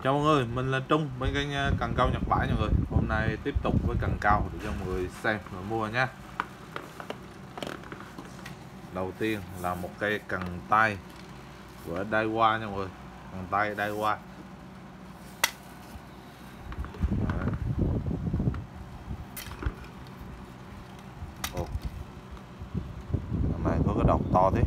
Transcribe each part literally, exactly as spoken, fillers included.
Chào mọi người, mình là Trung bên kênh cần câu Nhật Bãi. Mọi người, hôm nay tiếp tục với cần câu để cho mọi người xem và mua nhé. Đầu tiên là một cây cần tay của Daiwa nha mọi người, cần tay Daiwa. Ồ, này có cái đọt to thế,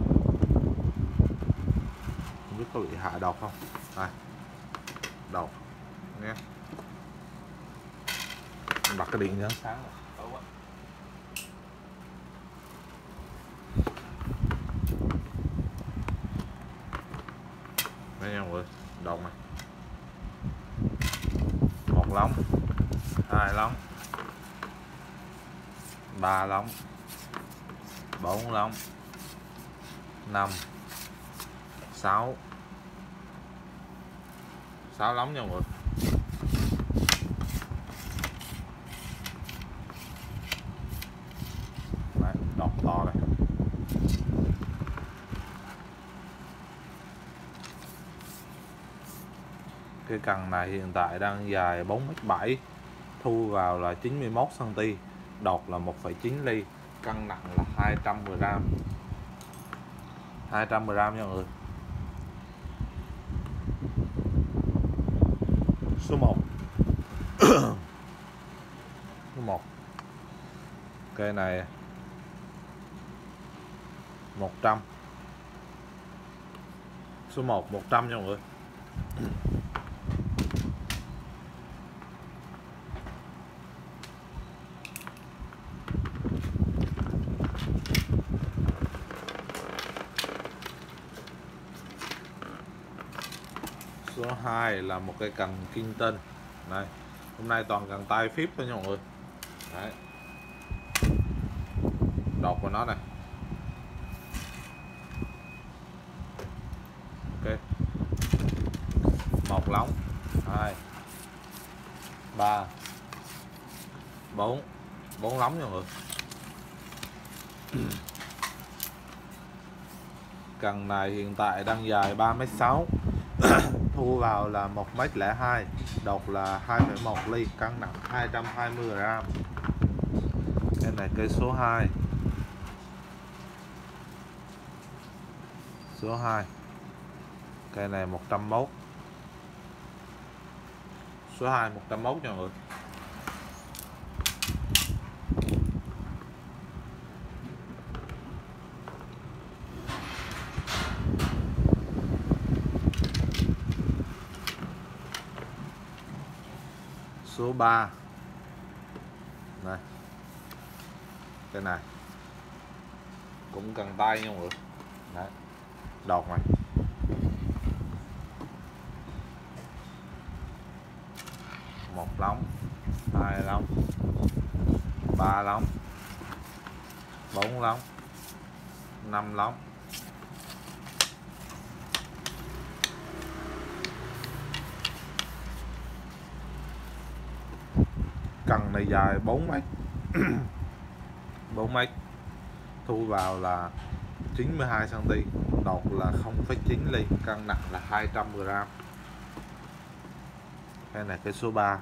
không biết có bị hạ đọt không. Đây, đọt nghe. Đặt cái điện cho sáng rồi. Đây nha mọi người, đọt này. Một lóng, hai lóng, ba lóng, bốn lóng, năm, sáu, sáu lóng nha mọi người. Đấy, đọt to này. Cái cần này hiện tại đang dài bốn mét bảy, thu vào là chín mươi mốt xăng ti mét, đọt là một phẩy chín ly, cân nặng là hai trăm mười gam. hai trăm mười gam nha mọi người. Số một. Số một. Cây này một trăm. Số một một trăm nha mọi người. Số hai là một cây cần kim tinh. Đây, hôm nay toàn cần tay phíp thôi nha mọi người. Đấy, đọt của nó này. Ok, một lóng, hai, ba, bốn, bốn lóng nha mọi người. Cần này hiện tại đang dài ba mét sáu, thu vào là một mét lẻ hai, đọt là hai phẩy một ly, cân nặng hai trăm hai mươi gam. Cái này cây số hai. Số hai. Cây này một trăm mốt. Số hai một trăm mốt nha mọi người. Số ba. Này, cái này cũng cần tay nha mọi người. Đấy, đọt này. Một lóng, hai lóng, ba lóng, bốn lóng, năm lóng. Cần này dài bốn mét. bốn mét, thu vào là chín mươi hai xăng ti mét, đọt là không phẩy chín ly, cân nặng là hai trăm mười gam. Cái này cái số ba.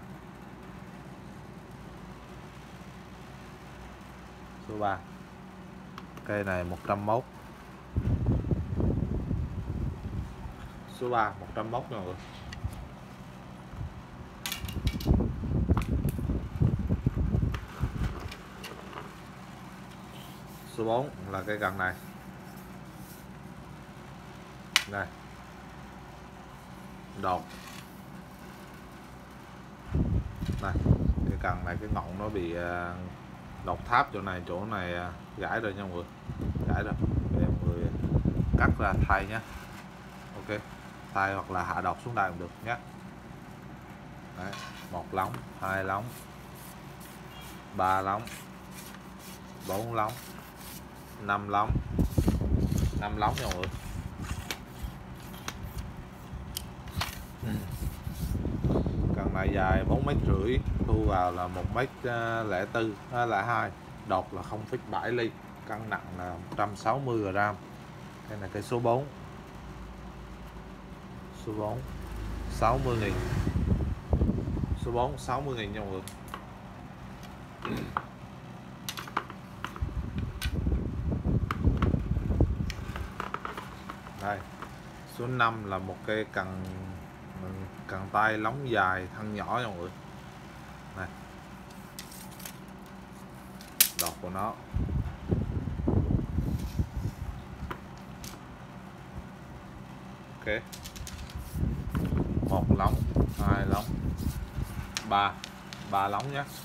Số ba. Cây này một trăm mốt. Số ba một trăm mốt nha mọi người. Số bốn là cây cần này. Đây, đọt này. Cái cần này cái ngọn nó bị đọt tháp chỗ này, chỗ này gãy rồi nha mọi người, gãy rồi. Để mọi người cắt ra thay nhé. Ok, thay hoặc là hạ đọt xuống đây cũng được nhé. Đấy, một lóng, hai lóng, ba lóng, bốn lóng, năm lóng, năm lóng nha mọi người. Cần này dài bốn mét rưỡi, thu vào là một mét lẻ tư, lẻ hai, đọt là không phẩy bảy ly, cân nặng là một trăm sáu mươi gam. Cái này cây số bốn. Số bốn. sáu mươi nghìn. Số bốn sáu mươi nghìn nha mọi người. Đây, số năm là một cây cần cần tay lóng dài thân nhỏ nha mọi người. Này, đọt của nó. Ok, một lóng, hai lóng, ba ba lóng nhé.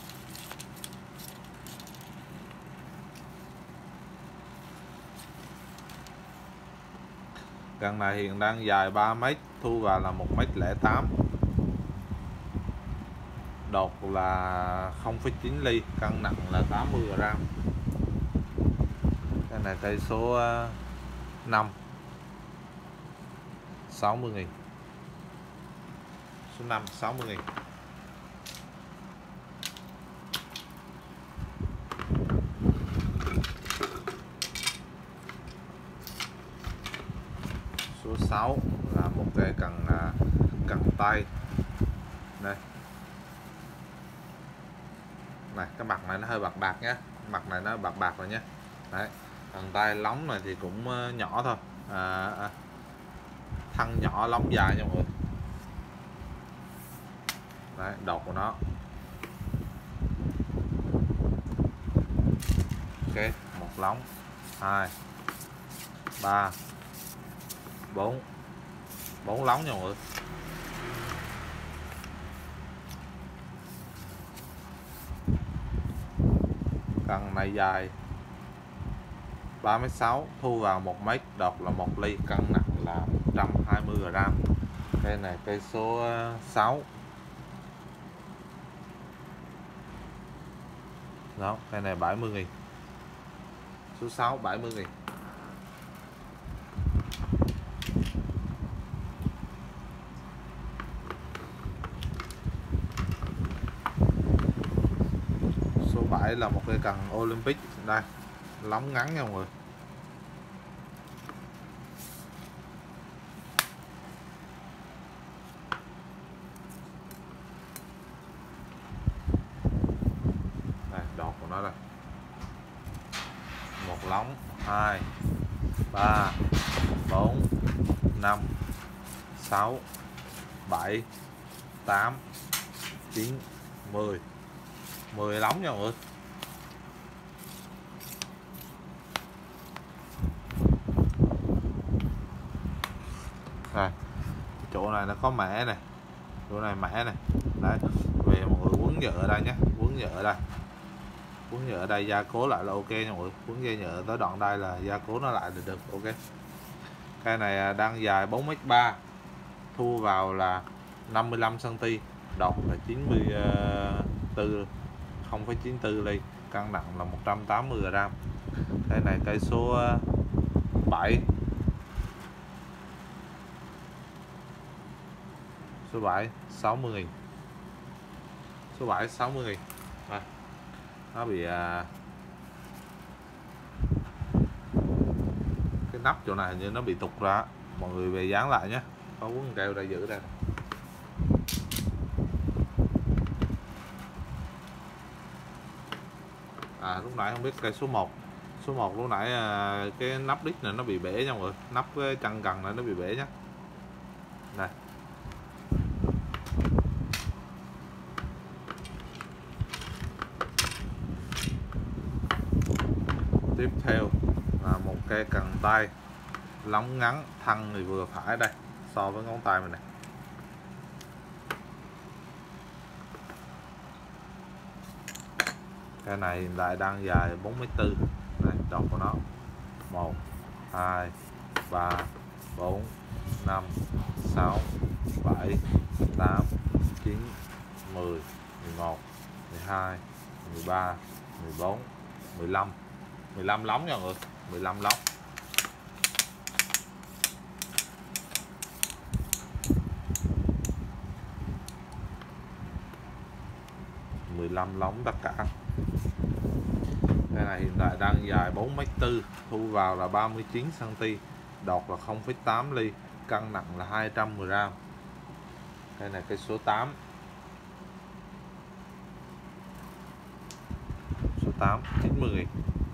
Cần này hiện đang dài ba mét, thu vào là một mét lẻ tám, đột là không phẩy chín ly, cân nặng là tám mươi gram. Cái này cây số năm, sáu mươi nghìn. Số năm sáu mươi nghìn. Số sáu là một cây cần cần tay. Đây. Này, cái mặt này nó hơi bạc bạc nhé, mặt này nó bạc bạc rồi nhé. Đấy, cần tay lóng này thì cũng nhỏ thôi, à, à, thân nhỏ lóng dài nha mọi người. Đấy, đọt của nó. Ok, một lóng, hai, ba, bốn, bốn lóng nha mọi người. Cần này dài ba mét sáu, thu vào một mét, đọt là một ly, cân nặng là một trăm hai mươi gram. Cây này cây số sáu. Đó, cây này bảy mươi nghìn. Số sáu bảy mươi nghìn. Số bảy là một cây cần Olympic. Đây, lóng ngắn nha mọi người. Đây, đọt của nó đây. Một lóng, hai, ba, bốn, năm, sáu, bảy, tám, chín, mười. mười lóng nha mọi người. Đây, chỗ này nó có mẻ này, chỗ này mẻ này. Đấy, về mọi người quấn nhựa ở đây nhé, quấn nhựa ở đây, quấn nhựa ở đây, gia cố lại là ok nha mọi người. Quấn dây nhựa tới đoạn đây là gia cố nó lại được được ok. Cây này đang dài bốn mét ba, thu vào là năm mươi lăm xăng ti mét, đọt là chín mươi tư, không phẩy chín tư ly, cân nặng là một trăm tám mươi gram. Cây này cây số bảy. Số bảy sáu mươi nghìn. Số bảy sáu mươi nghìn. À, nó bị à, cái nắp chỗ này như nó bị tụt ra, mọi người về dán lại nhé. Có quấn keo đây giữ đây. À, lúc nãy không biết cây số một. Số một lúc nãy à, cái nắp đít này nó bị bể nha mọi người, nắp cái chân cần này nó bị bể nhé. Này, tiếp theo là một cây cần tay lóng ngắn, thân thì vừa phải đây so với ngón tay mình này. Cây này hiện tại đang dài bốn mét tư. Này, đọt của nó một, hai, ba, bốn, năm, sáu, bảy, tám, chín, mười, mười một, mười hai, mười ba, mười bốn, mười lăm. mười lăm lóng nha mọi người, mười lăm lóng. mười lăm lóng tất cả. Cái này hiện tại đang dài bốn mét tư, thu vào là ba mươi chín xăng ti mét, đọt là không phẩy tám ly, cân nặng là hai trăm mười gram. Đây là cây số tám. Số tám chín mươi nghìn.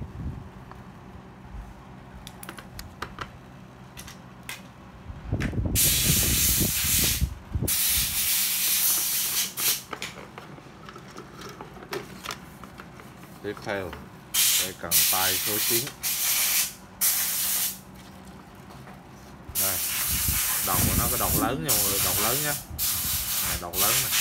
Tiếp theo đây cần tay số chín. Đây, đầu của nó có đầu lớn nha mọi người, đầu lớn nhé. Này, đầu lớn này.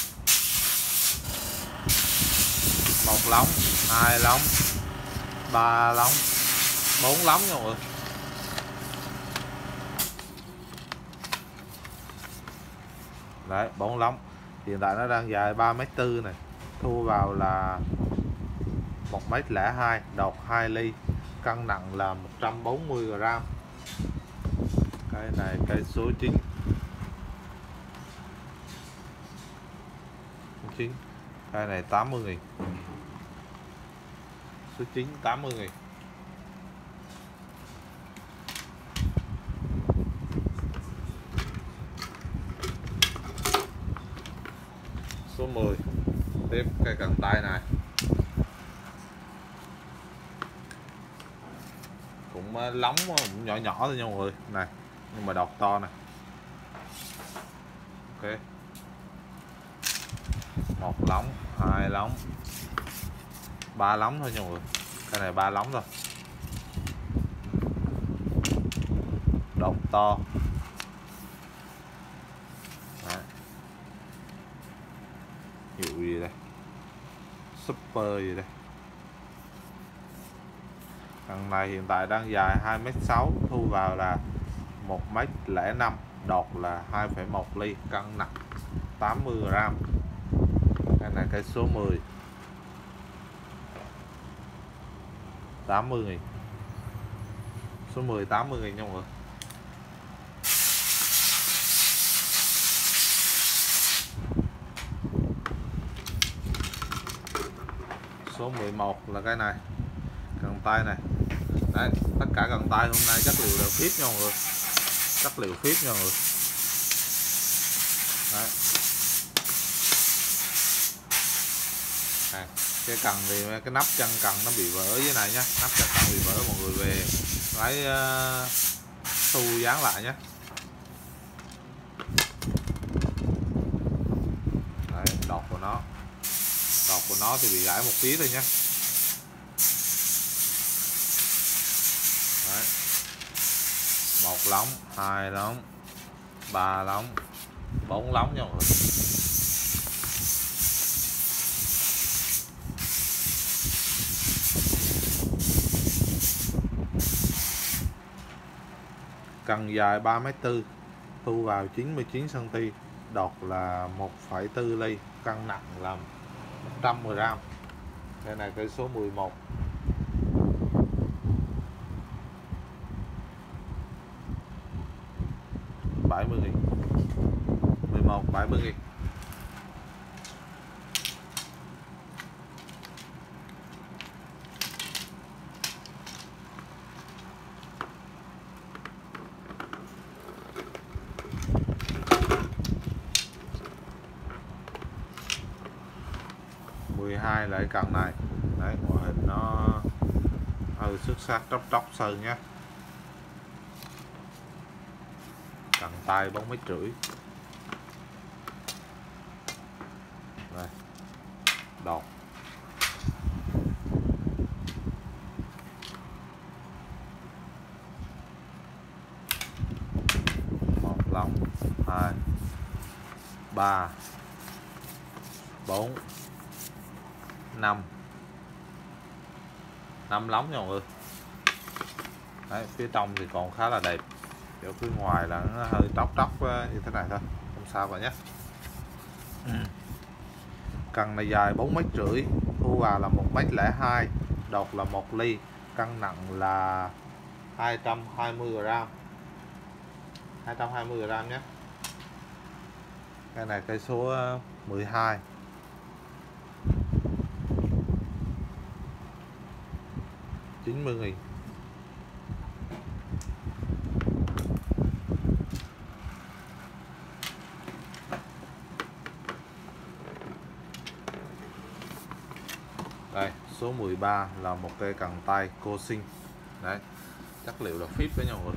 Một lóng, hai lóng, ba lóng, bốn lóng nha mọi người. Đấy, bốn lóng. Hiện tại nó đang dài ba mét tư này. Thu vào là một mét lẻ hai, đọt hai ly, cân nặng là một trăm bốn mươi gam. Cái này cây số chín. chín. Cái này tám mươi nghìn. Số chín tám mươi nghìn. Số mười. Tiếp cây cần tay này. Cũng lóng, cũng nhỏ nhỏ thôi nha mọi người. Này, nhưng mà đọt to này. Ok. Một lóng, hai lóng, ba lóng thôi nha mọi người. Cái này ba lóng thôi. Đọt to. Đấy. Hiệu gì đây? Super gì đây? Thằng này hiện tại đang dài hai mét sáu, thu vào là một mét lẻ năm, đọt là hai phẩy một ly, cân nặng tám mươi gam. Cái này cây số mười. tám mươi nghìn. Số mười tám mươi nghìn nha mọi người. Số mười một là cái này. Cần tay này. Đấy, tất cả cần tay hôm nay chất liệu đều phíp nha mọi người. Chất liệu phíp nha mọi người. Đấy. À, cái cần thì cái nắp chân cần nó bị vỡ dưới này nhé. Nắp chân cần bị vỡ, mọi người về lấy uh, xu dán lại nhé. Đấy, đọt của nó. Đọt của nó thì bị gãy một tí thôi nhé. Đấy. Một lóng, hai lóng, ba lóng, bốn lóng nha mọi người. Cần dài ba mét tư, thu vào chín mươi chín xăng ti mét, đọt là một phẩy bốn ly, cân nặng là một trăm mười gam. Đây này cây số mười một. bảy mươi nghìn. mười một bảy mươi nghìn. mười hai lại cần này. Đấy, ngoại hình nó hơi xuất sắc, tróc tróc sơn nhé. Cần tay bốn mét rưỡi. Đây. Đọt. Một lóng, hai, ba, bốn, năm. Năm lóng nha mọi người. Đấy, phía trong thì còn khá là đẹp. Chỗ phía ngoài là nó hơi tróc tróc như thế này thôi, không sao cả nhé. Cần này dài bốn mét rưỡi, thu vào là một mét lẻ hai, đọt là một ly, cân nặng là hai trăm hai mươi gam. hai trăm hai mươi gam nhé. Cái này cây số mười hai. chín mươi nghìn. Đây, số mười ba là một cây cần tay cô sinh. Đấy, chất liệu là phíp với nhau rồi.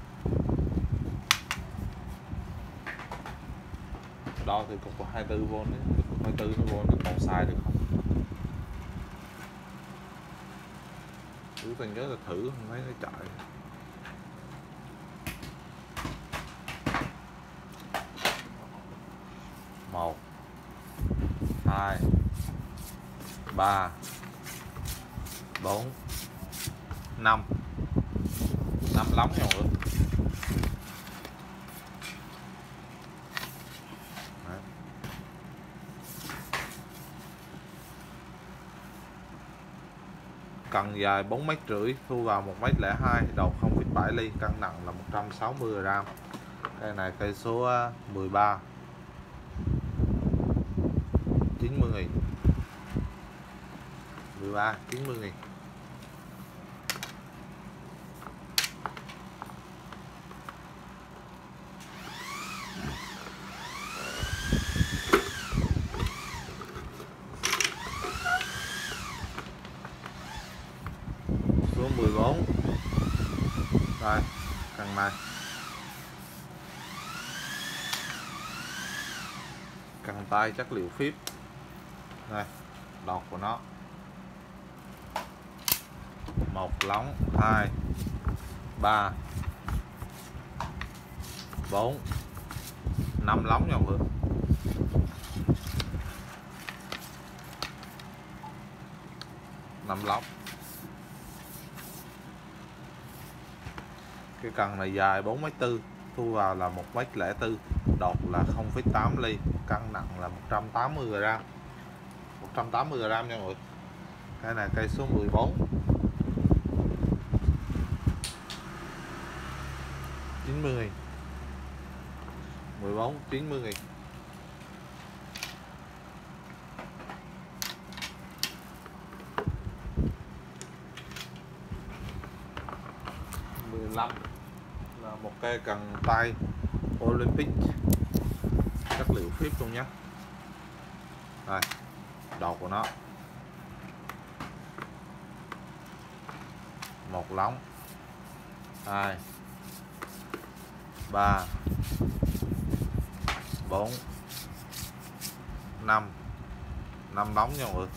Đo thì cục hai mươi tư vôn đấy, cục hai mươi tư vôn thì còn sai được không? Cứ tôi nhớ là thử không thấy nó chạy. Một, hai, ba, bốn, năm, năm lóng nhau nữa. Đấy. Cần dài bốn mét rưỡi, thu vào một mét lẻ hai, đầu không phẩy bảy ly, cân nặng là một trăm sáu mươi gam. Cây này cây số mười ba, chín mươi nghìn. mười ba, chín mươi nghìn. Số mười bốn. Rồi, cần này. Cần tay chất liệu phíp. Đây, đọt của nó. Một lóng, hai, ba, bốn, năm lóng nhau vừa. năm lóng. Cái cần này dài bốn mét tư, thu vào là một mét lẻ tư, đọt là không phẩy tám ly, cân nặng là một trăm tám mươi gam. một trăm tám mươi gam nha mọi người. Cái này cây số mười bốn. chín mươi nghìn. mười bốn, chín mươi nghìn. mười lăm là một cây cần tay Olympic, chất liệu phíp luôn nhé. Đây, đầu của nó. Một lóng, hai, ba, bốn, năm, năm lóng nha mọi người.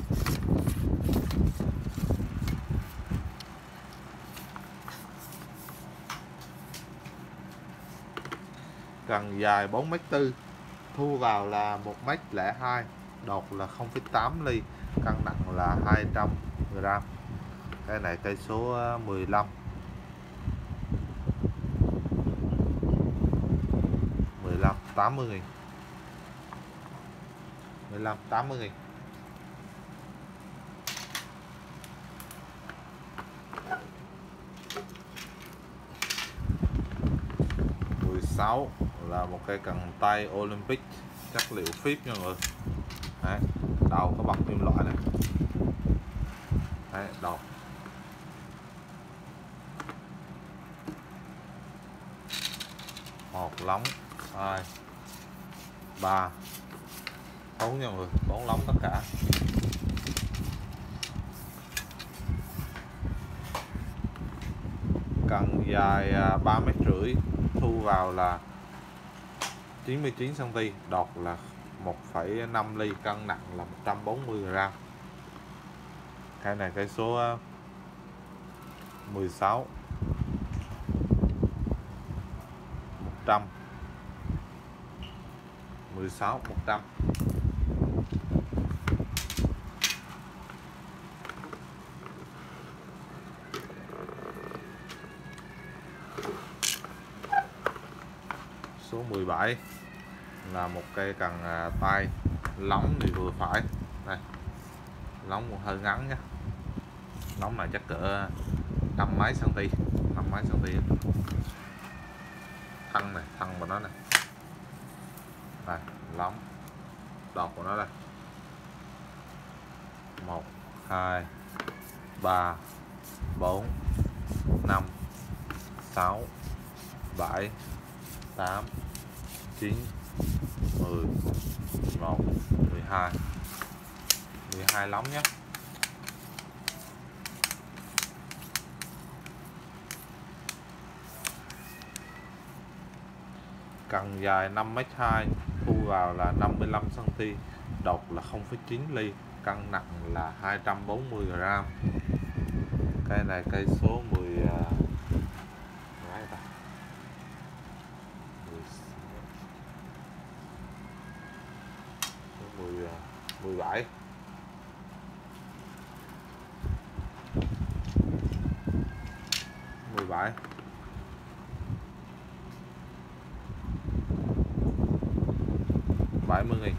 Cần dài bốn mét tư, thu vào là một mét lẻ hai, đọt là không phẩy tám ly, cân nặng là hai trăm gam. Cái này cây số mười lăm. mười lăm, tám mươi nghìn. mười lăm, tám mươi nghìn. mười sáu là một cây cần tay Olympic, chất liệu phíp nha mọi người. Đấy, đầu có bằng kim loại này. Đấy, đầu. Một lóng, hai, ba, bốn nha mọi người, bốn lóng tất cả. Cần dài ba mét rưỡi, thu vào là chín mươi chín xăng ti mét, đọt là một phẩy năm ly, cân nặng là một trăm bốn mươi gam. Cái này cây số mười sáu. một trăm. mười sáu, một trăm. Số mười bảy là một cây cần tay lóng thì vừa phải. Đây, lóng cũng hơi ngắn nha. Lóng này chắc cỡ năm mấy cm, năm mấy cm. Thân này, thân của nó này. Đây, lóng. Đọt của nó đây. một, hai, ba, bốn, năm, sáu, bảy, tám, chín, mười, mười một, mười hai. mười hai lóng nhé. Cần dài năm mét hai, thu vào là năm mươi lăm xăng ti mét, độc là không phẩy chín ly, cân nặng là hai trăm bốn mươi gram. Cây này cây số mười mười mười bảy mười bảy bảy mươi nghìn.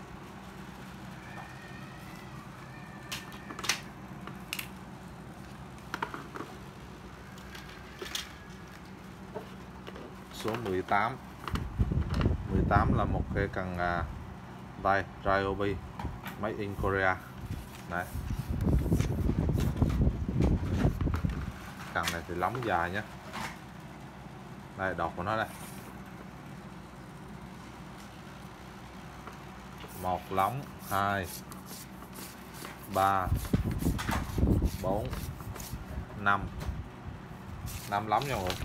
Số mười tám. mười tám là một cây cần à, đây Ryobi made in Korea. Đấy. Cần này thì lóng dài nhé. Đây đọt của nó đây. Một lóng, hai, ba, bốn, năm. năm lóng nha mọi người.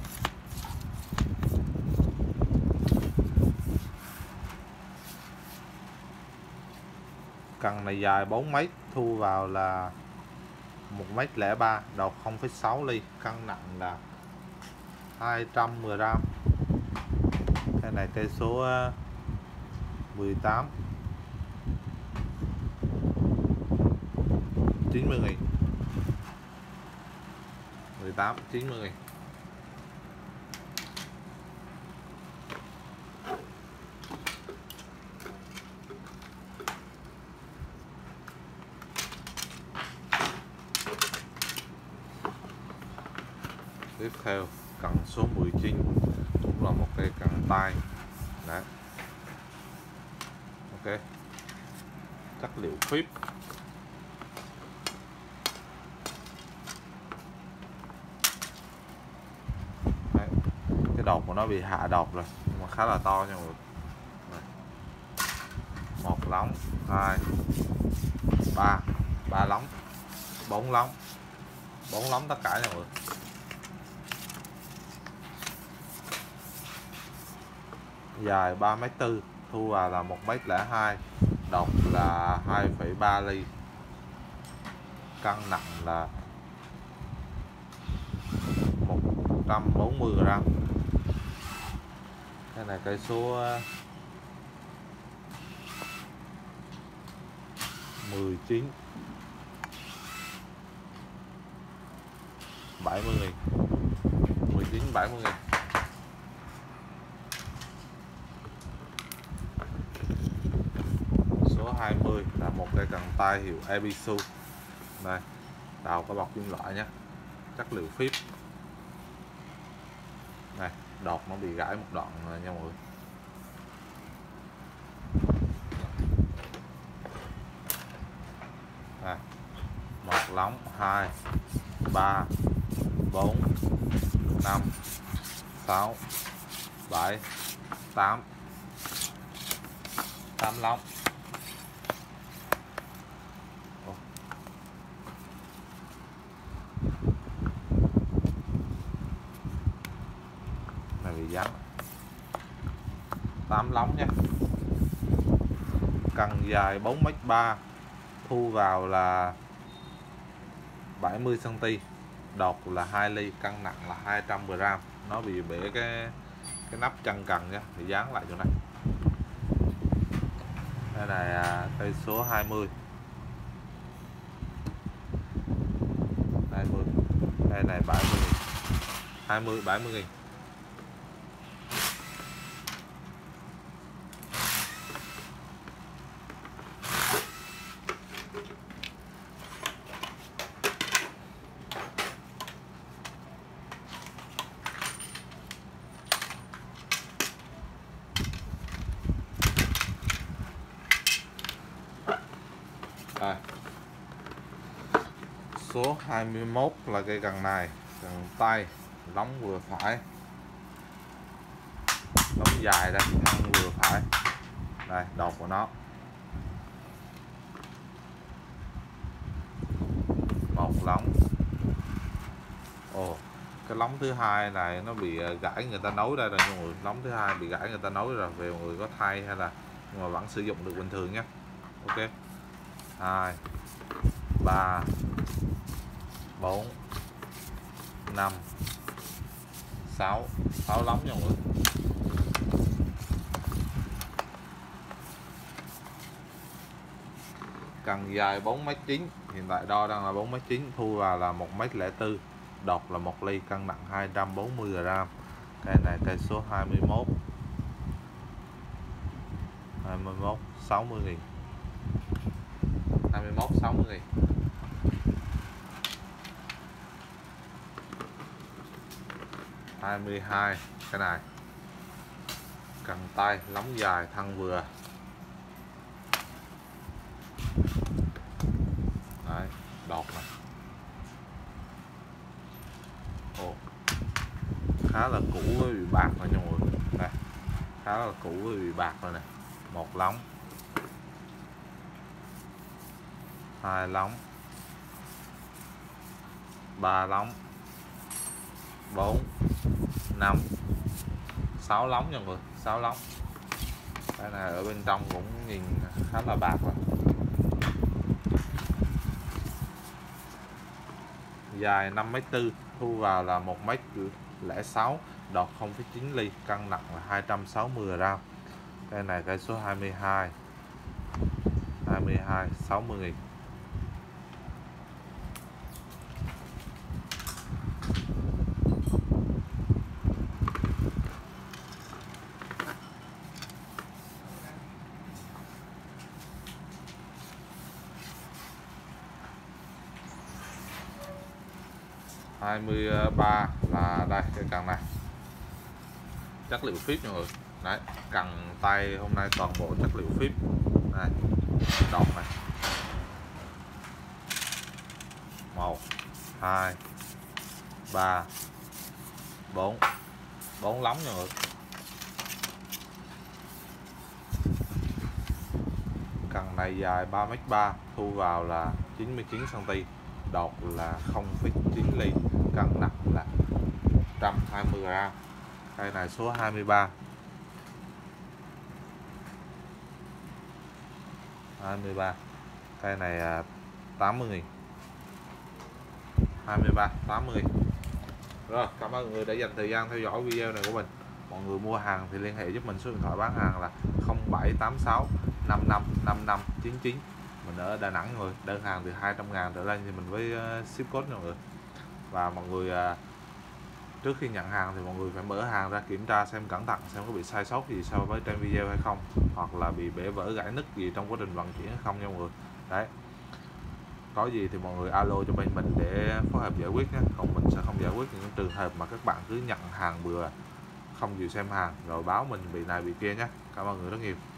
Cần này dài bốn mét, thu vào là một mét lẻ ba, đọt không phẩy sáu ly, cân nặng là hai trăm mười gram. Cái này cây số mười tám. chín mươi nghìn. mười tám chín mươi nghìn. Tiếp theo cần số mười chín, cũng là một cây cần tay. Đấy. Ok. Chất liệu phíp. Đấy. Cái đọt của nó bị hạ đọt rồi, nhưng mà khá là to nha mọi người. Đấy. Một lóng, hai, ba, ba lóng, bốn lóng, bốn lóng tất cả nha mọi người. Dài ba mét tư, thu vào là một mét lẻ hai, độc là hai phẩy ba ly, cân nặng là một trăm bốn mươi gram. Cái này cây số mười chín. bảy mươi nghìn. mười chín bảy mươi nghìn. Số hai mươi là một cây cần tay hiệu Ebisu. Đây, đầu có bọc kim loại nhé, chất liệu phíp. Này, đọt nó bị gãy một đoạn nha mọi người. Đây, một lóng, hai, ba, bốn, năm, sáu, bảy, tám, tám lóng. Này bị dán. tám lóng nhé. Cần dài bốn mét ba, thu vào là bảy mươi xăng ti mét, đọt là hai ly, cân nặng là hai trăm mười gram. Nó bị bể cái cái nắp chân cần nhé, bị dán lại chỗ này. Đây là cây số hai mươi. hai mươi. Đây này bảy mươi nghìn. hai mươi bảy mươi nghìn. Đây. Số hai mươi mốt là cây cần này, cần tay, lóng vừa phải, lóng dài đây, thân vừa phải. Đây, đọt của nó. Một lóng. Ồ, cái lóng thứ hai này nó bị gãy, người ta nối ra rồi mọi người, lóng thứ hai bị gãy người ta nối rồi, về mọi người có thay hay là nhưng mà vẫn sử dụng được bình thường nhé. Ok, hai ba bốn năm sáu, sáu lóng nha mọi người. Cần dài bốn mét chín, hiện tại đo đang là bốn mét chín, thu vào là một mét lẻ bốn, đọt là một ly, cân nặng hai trăm bốn mươi gam. Cây này cây số hai mươi mốt, hai mươi mốt sáu mươi nghìn, hai mươi mốt sáu mươi nghìn. hai mươi hai cái này cần tay, lóng dài, thân vừa. Đấy, đọt này. Ồ, khá là cũ với bị bạc rồi nha mọi người. Đây, khá là cũ với bị bạc rồi nè. Một lóng, hai lóng, ba lóng, bốn, năm, sáu lóng nha mọi người, sáu lóng. Cái này ở bên trong cũng nhìn khá là bạc rồi. Dài năm mét bốn, thu vào là một mét lẻ sáu, đọt không phẩy chín ly, cân nặng là hai trăm sáu mươi gam. Cây này cây số hai mươi hai, hai mươi hai sáu mươi nghìn. hai mươi ba là đây, cái cần này chất liệu phíp mọi người. Đấy, cần tay hôm nay toàn bộ chất liệu phíp này, đọt này. Một, hai, ba, bốn, bốn lóng nha mọi người. Cần này dài ba mét ba, thu vào là chín mươi chín xăng ti mét, đọt là không phẩy chín ly, cân nặng là một trăm hai mươi gam. Cây này số hai mươi ba, hai mươi ba. Cây này tám mươi nghìn, hai mươi ba tám mươi. Rồi, cảm ơn mọi người đã dành thời gian theo dõi video này của mình. Mọi người mua hàng thì liên hệ giúp mình số điện thoại bán hàng là không bảy tám sáu năm năm năm năm chín chín. Mình ở Đà Nẵng rồi, đơn hàng từ hai trăm ngàn trở lên thì mình với ship code mọi người. Và mọi người trước khi nhận hàng thì mọi người phải mở hàng ra kiểm tra xem cẩn thận xem có bị sai sót gì so với trên video hay không, hoặc là bị bể vỡ gãy nứt gì trong quá trình vận chuyển hay không nha mọi người. Đấy, có gì thì mọi người alo cho bên mình để phối hợp giải quyết nhé, còn mình sẽ không giải quyết những trường hợp mà các bạn cứ nhận hàng bừa, không chịu xem hàng rồi báo mình bị này bị kia nhé. Cảm ơn người rất nhiều.